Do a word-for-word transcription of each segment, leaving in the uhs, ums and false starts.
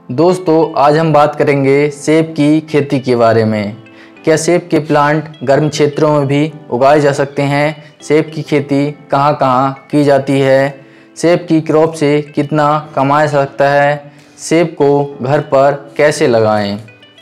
दोस्तों आज हम बात करेंगे सेब की खेती के बारे में। क्या सेब के प्लांट गर्म क्षेत्रों में भी उगाए जा सकते हैं? सेब की खेती कहाँ कहाँ की जाती है? सेब की क्रॉप से कितना कमाया जा सकता है? सेब को घर पर कैसे लगाएं?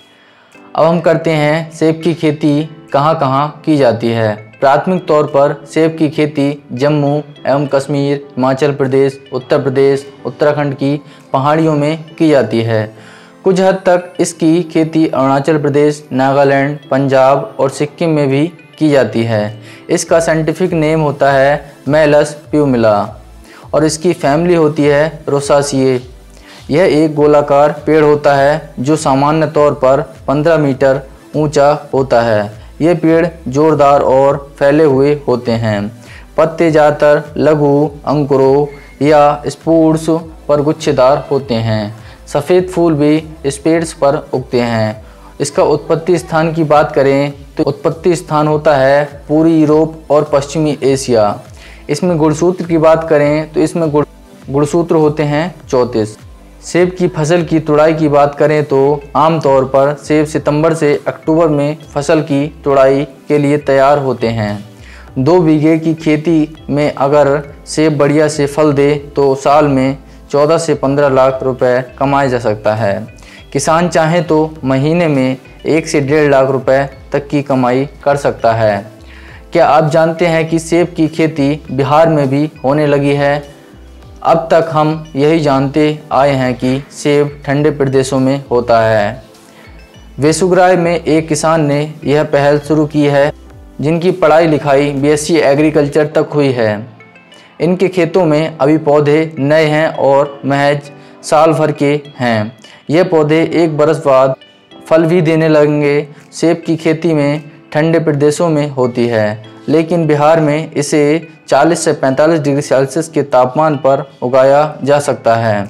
अब हम करते हैं सेब की खेती कहाँ कहाँ की जाती है। प्राथमिक तौर पर सेब की खेती जम्मू एवं कश्मीर, हिमाचल प्रदेश, उत्तर प्रदेश, उत्तराखंड की पहाड़ियों में की जाती है। कुछ हद तक इसकी खेती अरुणाचल प्रदेश, नागालैंड, पंजाब और सिक्किम में भी की जाती है। इसका साइंटिफिक नेम होता है मेलस प्यूमिला और इसकी फैमिली होती है रोसासिए। यह एक गोलाकार पेड़ होता है जो सामान्य तौर पर पंद्रह मीटर ऊंचा होता है। ये पेड़ जोरदार और फैले हुए होते हैं। पत्ते ज़्यादातर लघु अंकुरों या स्पोर्स पर गुच्छेदार होते हैं। सफ़ेद फूल भी स्पेड्स पर उगते हैं। इसका उत्पत्ति स्थान की बात करें तो उत्पत्ति स्थान होता है पूरी यूरोप और पश्चिमी एशिया। इसमें गुणसूत्र की बात करें तो इसमें गुण गुणसूत्र होते हैं चौंतीस। सेब की फसल की तुड़ाई की बात करें तो आमतौर पर सेब सितंबर से अक्टूबर में फसल की तुड़ाई के लिए तैयार होते हैं। दो बीघे की खेती में अगर सेब बढ़िया से फल दे तो साल में चौदह से पंद्रह लाख रुपए कमाया जा सकता है। किसान चाहे तो महीने में एक से डेढ़ लाख रुपए तक की कमाई कर सकता है। क्या आप जानते हैं कि सेब की खेती बिहार में भी होने लगी है? अब तक हम यही जानते आए हैं कि सेब ठंडे प्रदेशों में होता है। वेसुगराय में एक किसान ने यह पहल शुरू की है जिनकी पढ़ाई लिखाई बीएससी एग्रीकल्चर तक हुई है। इनके खेतों में अभी पौधे नए हैं और महज साल भर के हैं। ये पौधे एक बरस बाद फल भी देने लगेंगे। सेब की खेती में ठंडे प्रदेशों में होती है, लेकिन बिहार में इसे चालीस से पैंतालीस डिग्री सेल्सियस के तापमान पर उगाया जा सकता है।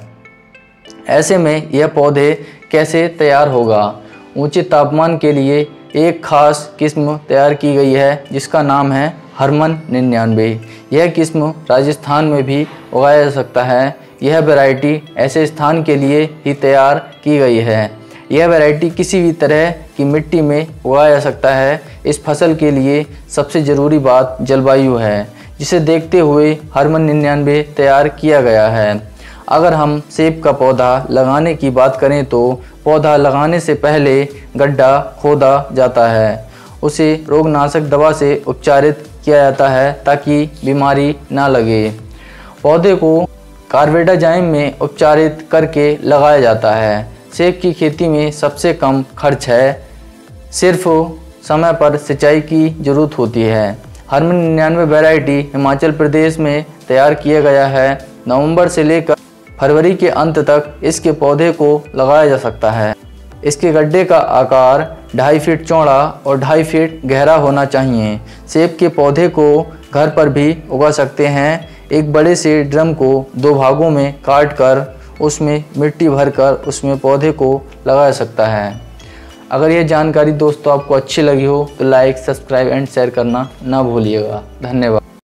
ऐसे में यह पौधे कैसे तैयार होगा? ऊंचे तापमान के लिए एक खास किस्म तैयार की गई है जिसका नाम है हरमन निन्यानवे। यह किस्म राजस्थान में भी उगाया जा सकता है। यह वैरायटी ऐसे स्थान के लिए ही तैयार की गई है। यह वैरायटी किसी भी तरह की मिट्टी में उगाया जा सकता है। इस फसल के लिए सबसे ज़रूरी बात जलवायु है, जिसे देखते हुए हरमन निन्यानवे तैयार किया गया है। अगर हम सेब का पौधा लगाने की बात करें तो पौधा लगाने से पहले गड्ढा खोदा जाता है। उसे रोगनाशक दवा से उपचारित किया जाता है ताकि बीमारी ना लगे। पौधे को कार्बेडाजाइम में उपचारित करके लगाया जाता है। सेब की खेती में सबसे कम खर्च है, सिर्फ समय पर सिंचाई की ज़रूरत होती है। हरमन निन्यानवे वैरायटी हिमाचल प्रदेश में तैयार किया गया है। नवंबर से लेकर फरवरी के अंत तक इसके पौधे को लगाया जा सकता है। इसके गड्ढे का आकार ढाई फीट चौड़ा और ढाई फीट गहरा होना चाहिए। सेब के पौधे को घर पर भी उगा सकते हैं। एक बड़े से ड्रम को दो भागों में काट कर उसमें मिट्टी भरकर उसमें पौधे को लगाया जा सकता है। अगर यह जानकारी दोस्तों आपको अच्छी लगी हो तो लाइक, सब्सक्राइब एंड शेयर करना ना भूलिएगा। धन्यवाद।